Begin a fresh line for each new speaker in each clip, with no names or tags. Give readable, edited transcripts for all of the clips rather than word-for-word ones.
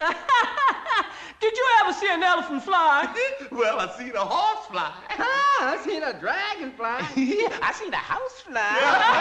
Did you ever see an elephant fly?
Well, I seen a horse fly.
I seen a dragonfly.
I seen a house fly.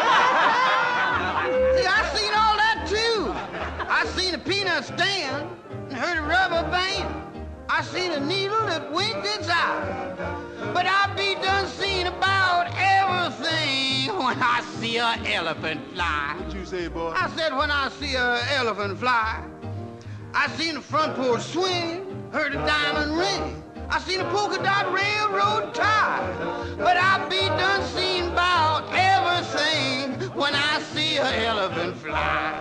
See, I seen all that too. I seen a peanut stand and heard a rubber band. I seen a needle that winked its eye. But I be done seen about everything when I see an elephant fly.
What you say, boy?
I said when I see an elephant fly. I seen the front porch swing, heard a diamond ring. I seen a polka dot railroad tie. But I be done seen about everything when I see an elephant fly.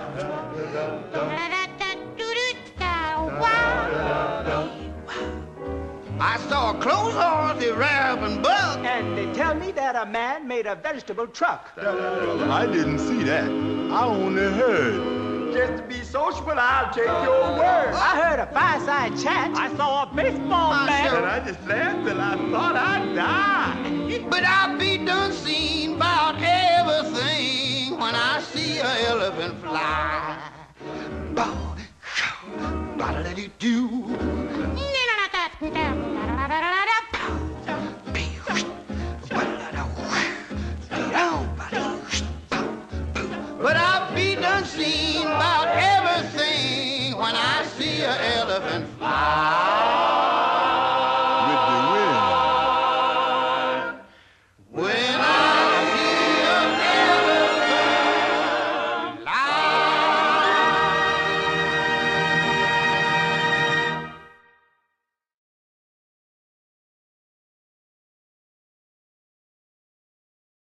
I saw a clothes horse, a raven buck.
And they tell me that a man made a vegetable truck.
I didn't see that. I only heard.
Just to be sociable, I'll take your word. I heard a fireside chat. I saw a baseball bat.
And I just laughed till I thought I'd die.
But I be done seen about everything when I see an elephant fly. Bow, ba-da-da-doo-doo. But I be done seen about everything when I see an elephant fly.